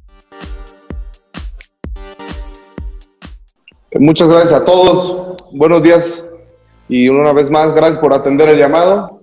Muchas gracias a todos, buenos días y una vez más gracias por atender el llamado.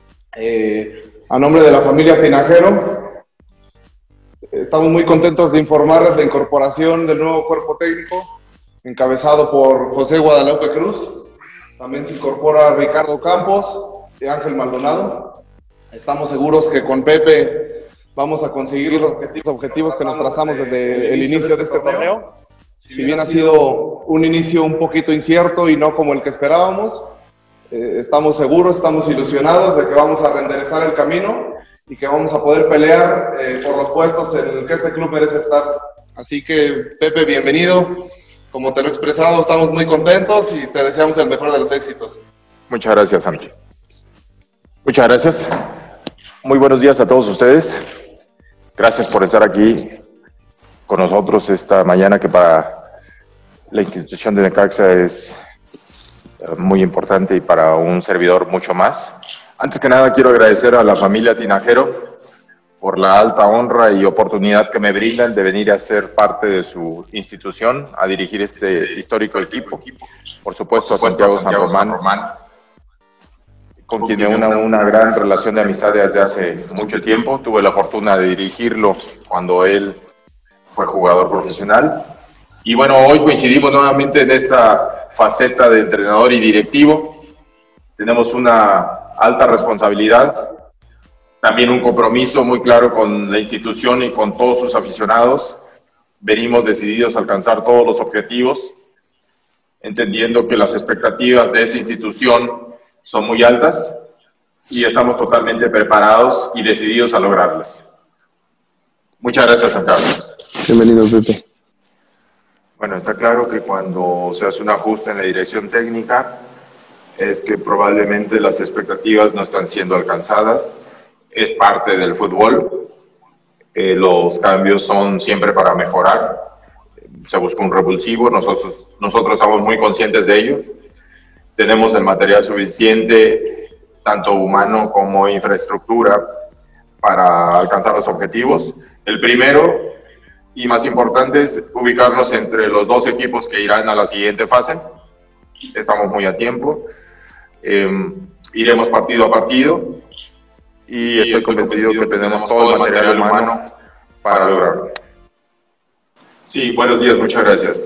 A nombre de la familia Tinajero, estamos muy contentos de informarles la incorporación del nuevo cuerpo técnico encabezado por José Guadalupe Cruz. También se incorpora Ricardo Campos y Ángel Maldonado. Estamos seguros que con Pepe vamos a conseguir los objetivos que nos trazamos desde el inicio de este torneo. Si bien ha sido un inicio un poquito incierto y no como el que esperábamos, estamos seguros, estamos ilusionados de que vamos a reenderezar el camino y que vamos a poder pelear por los puestos en el que este club merece estar. Así que, Pepe, bienvenido. Como te lo he expresado, estamos muy contentos y te deseamos el mejor de los éxitos. Muchas gracias, Santi. Muchas gracias. Muy buenos días a todos ustedes. Gracias por estar aquí con nosotros esta mañana, que para la institución de Necaxa es muy importante y para un servidor mucho más. Antes que nada, quiero agradecer a la familia Tinajero por la alta honra y oportunidad que me brindan de venir a ser parte de su institución, a dirigir este histórico equipo. Por supuesto, a Santiago San Román, con quien una gran relación de amistad desde hace mucho tiempo. Tuve la fortuna de dirigirlo cuando él fue jugador profesional. Y bueno, hoy coincidimos nuevamente en esta faceta de entrenador y directivo. Tenemos una alta responsabilidad, también un compromiso muy claro con la institución y con todos sus aficionados. Venimos decididos a alcanzar todos los objetivos, entendiendo que las expectativas de esta institución son muy altas y estamos totalmente preparados y decididos a lograrlas. Muchas gracias, San Carlos. Bienvenido, Pepe. Bueno, está claro que cuando se hace un ajuste en la dirección técnica es que probablemente las expectativas no están siendo alcanzadas. Es parte del fútbol. Los cambios son siempre para mejorar. Se busca un revulsivo. Nosotros estamos muy conscientes de ello. Tenemos el material suficiente, tanto humano como infraestructura, para alcanzar los objetivos. El primero y más importante es ubicarnos entre los dos equipos que irán a la siguiente fase. Estamos muy a tiempo. Iremos partido a partido y estoy convencido que tenemos todo el material humano para lograrlo. Sí, buenos días, muchas gracias.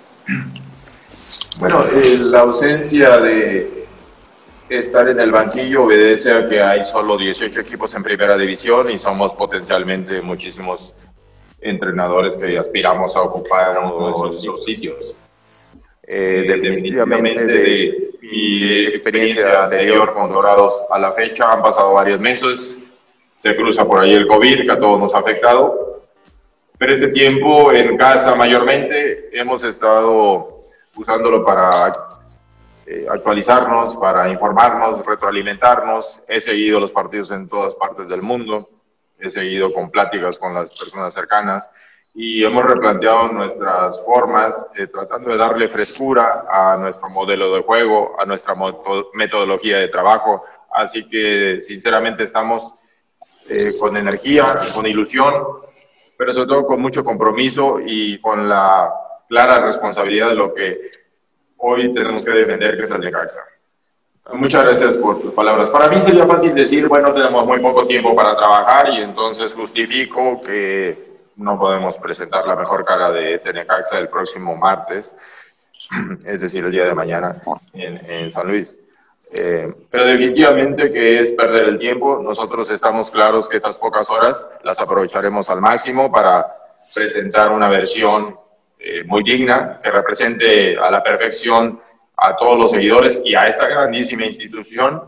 Bueno, la ausencia de estar en el banquillo obedece a que hay solo 18 equipos en primera división y somos potencialmente muchísimos entrenadores que aspiramos a ocupar uno de esos sitios. Definitivamente, de mi experiencia anterior con Dorados a la fecha, han pasado varios meses, se cruza por ahí el COVID, que a todos nos ha afectado, pero este tiempo en casa mayormente hemos estado usándolo para actualizarnos, para informarnos, retroalimentarnos. He seguido los partidos en todas partes del mundo, he seguido con pláticas con las personas cercanas y hemos replanteado nuestras formas, tratando de darle frescura a nuestro modelo de juego, a nuestra metodología de trabajo. Así que sinceramente estamos con energía, con ilusión, pero sobre todo con mucho compromiso y con la clara responsabilidad de lo que hoy tenemos que defender, que es el Necaxa. Muchas gracias por tus palabras. Para mí sería fácil decir, bueno, tenemos muy poco tiempo para trabajar y entonces justifico que no podemos presentar la mejor cara de este Necaxa el próximo martes, es decir, el día de mañana en San Luis. Pero definitivamente que es perder el tiempo. Nosotros estamos claros que estas pocas horas las aprovecharemos al máximo para presentar una versión muy digna, que represente a la perfección a todos los seguidores y a esta grandísima institución.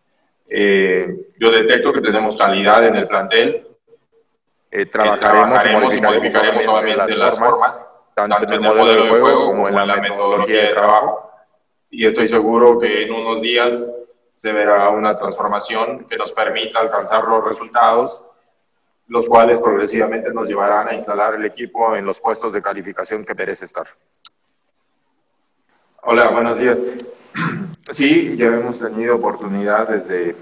Yo detecto que tenemos calidad en el plantel. Trabajaremos y modificaremos obviamente las formas, tanto en el modelo de juego como en la metodología de trabajo. Y estoy seguro que en unos días se verá una transformación que nos permita alcanzar los resultados, los cuales progresivamente nos llevarán a instalar el equipo en los puestos de calificación que merece estar. Hola, buenos días. Sí, ya hemos tenido oportunidad desde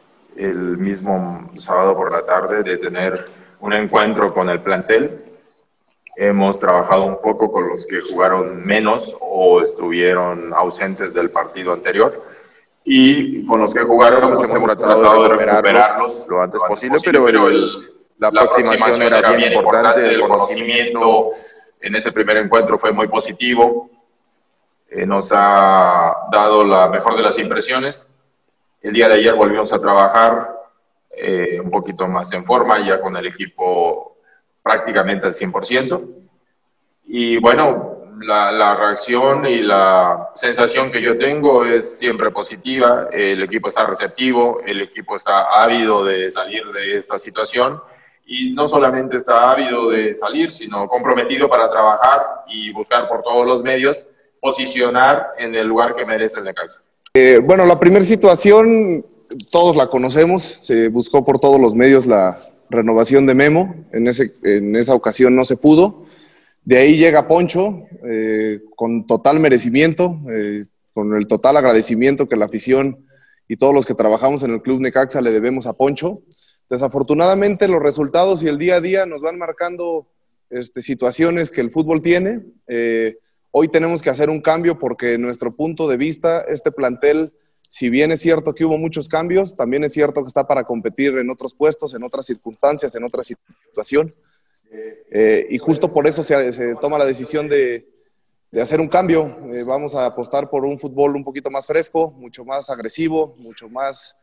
el mismo sábado por la tarde de tener un encuentro con el plantel. Hemos trabajado un poco con los que jugaron menos o estuvieron ausentes del partido anterior. Y con los que jugaron, pues hemos tratado de recuperarlos lo antes posible, pero la aproximación era bien importante, el conocimiento en ese primer encuentro fue muy positivo, nos ha dado la mejor de las impresiones. El día de ayer volvimos a trabajar un poquito más en forma, ya con el equipo prácticamente al 100%. Y bueno, la reacción y la sensación que yo tengo es siempre positiva. El equipo está receptivo, el equipo está ávido de salir de esta situación. Y no solamente está ávido de salir, sino comprometido para trabajar y buscar por todos los medios posicionar en el lugar que merece el Necaxa. Bueno, la primera situación, todos la conocemos, se buscó por todos los medios la renovación de Memo, en esa ocasión no se pudo. De ahí llega Poncho, con total merecimiento, con el total agradecimiento que la afición y todos los que trabajamos en el Club Necaxa le debemos a Poncho. Desafortunadamente los resultados y el día a día nos van marcando situaciones que el fútbol tiene. Hoy tenemos que hacer un cambio porque en nuestro punto de vista este plantel, si bien es cierto que hubo muchos cambios, también es cierto que está para competir en otros puestos, en otras circunstancias, en otra situación. Y justo por eso se toma la decisión de hacer un cambio. Vamos a apostar por un fútbol un poquito más fresco, mucho más agresivo, mucho más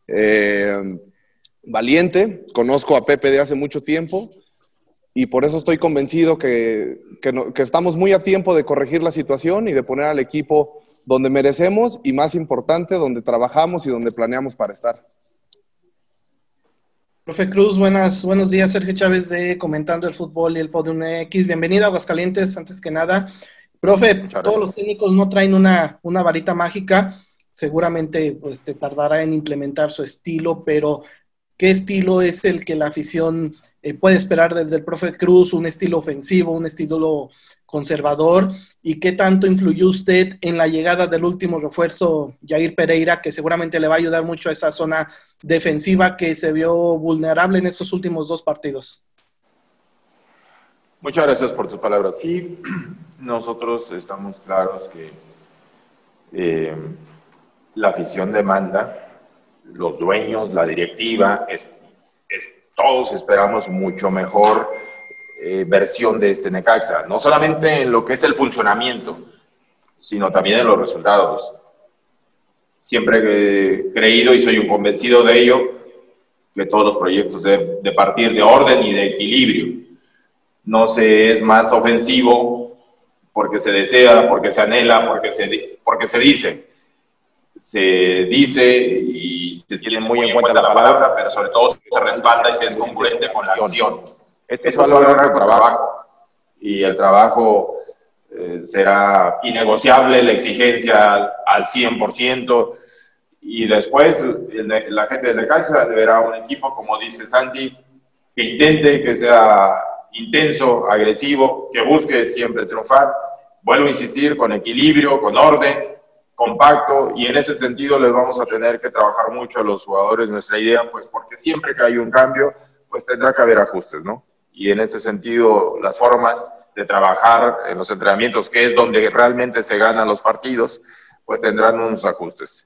valiente. Conozco a Pepe de hace mucho tiempo y por eso estoy convencido que estamos muy a tiempo de corregir la situación y de poner al equipo donde merecemos y, más importante, donde trabajamos y donde planeamos para estar. Profe Cruz, buenos días. Sergio Chávez de Comentando el Fútbol y el Podium X. Bienvenido a Aguascalientes, antes que nada. Profe, todos los técnicos no traen una varita mágica. Seguramente pues, te tardará en implementar su estilo, pero ¿qué estilo es el que la afición puede esperar desde el profe Cruz? ¿Un estilo ofensivo, un estilo conservador? ¿Y qué tanto influyó usted en la llegada del último refuerzo, Jair Pereira, que seguramente le va a ayudar mucho a esa zona defensiva que se vio vulnerable en estos últimos 2 partidos? Muchas gracias por tus palabras. Sí, nosotros estamos claros que la afición demanda, los dueños, la directiva, todos esperamos mucho mejor versión de este Necaxa, no solamente en lo que es el funcionamiento, sino también en los resultados. Siempre he creído y soy un convencido de ello, que todos los proyectos deben de partir de orden y de equilibrio. No se es más ofensivo porque se desea, porque se anhela, porque se dice. Se dice y se tiene muy en cuenta la palabra, pero sobre todo se respalda y se es congruente con la acción. Esto es valorar el trabajo, y el trabajo será innegociable, la exigencia al 100%, y después la gente de Necaxa verá un equipo, como dice Santi, que intente, que sea intenso, agresivo, que busque siempre triunfar. Vuelvo a insistir, con equilibrio, con orden, compacto, y en ese sentido les vamos a tener que trabajar mucho a los jugadores nuestra idea, pues porque siempre que hay un cambio, pues tendrá que haber ajustes, ¿no? Y en este sentido, las formas de trabajar en los entrenamientos, que es donde realmente se ganan los partidos, pues tendrán unos ajustes.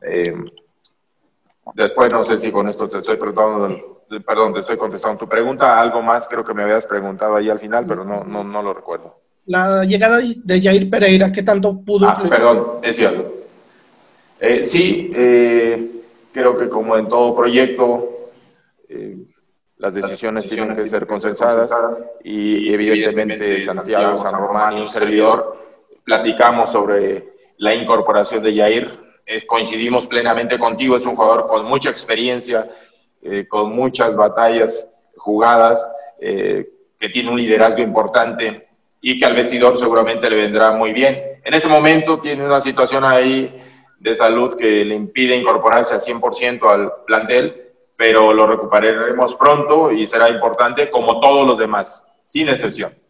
Después, no sé si con esto te estoy contestando tu pregunta. Algo más creo que me habías preguntado ahí al final, pero no lo recuerdo. La llegada de Jair Pereira, ¿qué tanto pudo influir? Perdón, es cierto. Sí, creo que como en todo proyecto, las decisiones tienen que ser consensadas y evidentemente Santiago, San Román y un servidor platicamos sobre la incorporación de Jair. Coincidimos plenamente contigo, es un jugador con mucha experiencia, con muchas batallas jugadas, que tiene un liderazgo importante y que al vestidor seguramente le vendrá muy bien. En ese momento tiene una situación ahí de salud que le impide incorporarse al 100% al plantel, pero lo recuperaremos pronto y será importante como todos los demás, sin excepción.